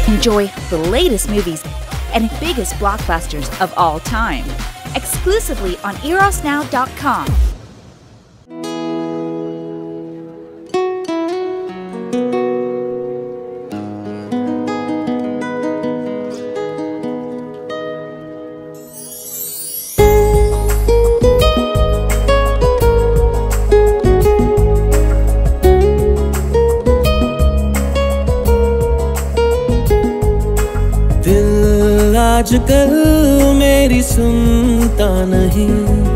Enjoy the latest movies and biggest blockbusters of all time, exclusively on erosnow.com. आजकल मेरी सुनता नहीं,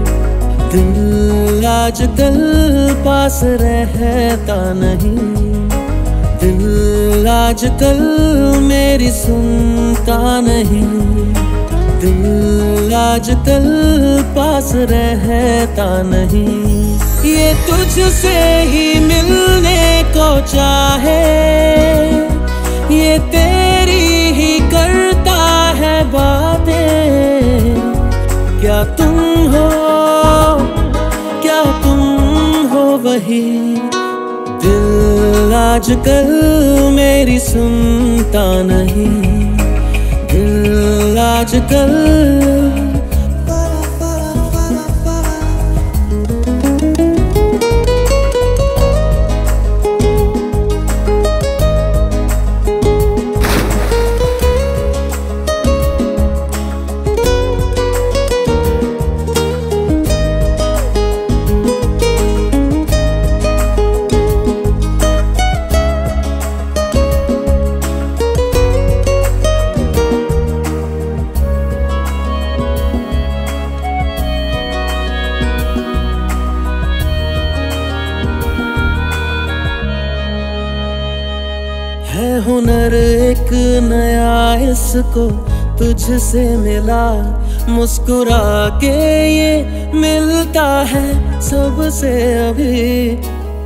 दिल आजकल पास रहता नहीं, दिल आजकल मेरी सुनता नहीं, दिल आजकल पास रहता नहीं। ये तुझसे ही मिलने को चाहे, ये तेरी ही करता है बातें। क्या तुम हो वही, दिल आजकल मेरी सुनता नहीं, दिल आजकल है हुनर एक नया, इसको तुझसे मिला, मुस्कुरा के ये मिलता है सबसे अभी।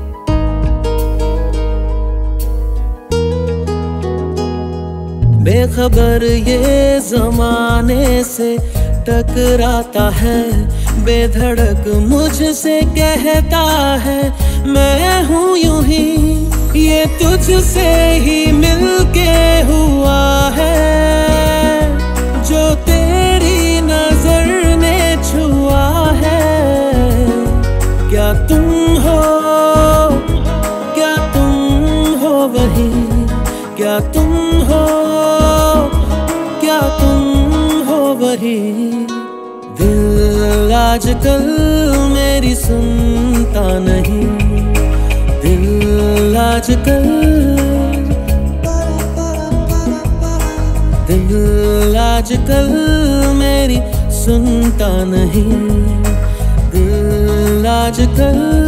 बेखबर ये जमाने से टकराता है, बेधड़क मुझसे कहता है मैं हूँ यूं ही। ये तुझसे ही मिलके हुआ है, जो तेरी नजर ने छुआ है। क्या तुम हो वही, क्या तुम हो वही, दिल आजकल मेरी सुनता नहीं, दिल आजकल, दिल आजकल मेरी सुनता नहीं, दिल आजकल